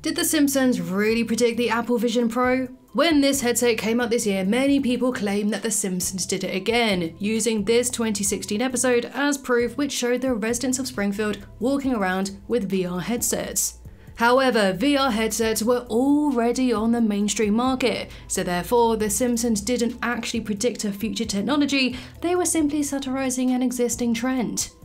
Did The Simpsons really predict the Apple Vision Pro? When this headset came out this year, many people claim that The Simpsons did it again, using this 2016 episode as proof, which showed the residents of Springfield walking around with VR headsets. However, VR headsets were already on the mainstream market, so therefore The Simpsons didn't actually predict a future technology, they were simply satirizing an existing trend.